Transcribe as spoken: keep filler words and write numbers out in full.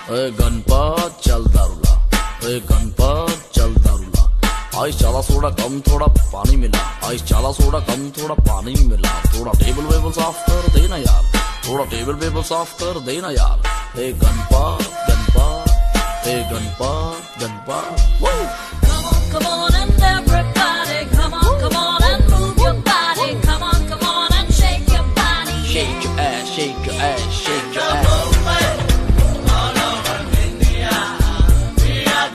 ए गणपत चल दारूला, ए गणपत चल दारूला। आइस चाला सोडा कम थोड़ा पानी मिला, आइस चाला सोडा कम थोड़ा पानी मिला। थोड़ा टेबल वेबल साफ कर देना यार, थोड़ा टेबल वेबल साफ कर देना यार। ए गणपत गणपत, ए गणपत गणपत।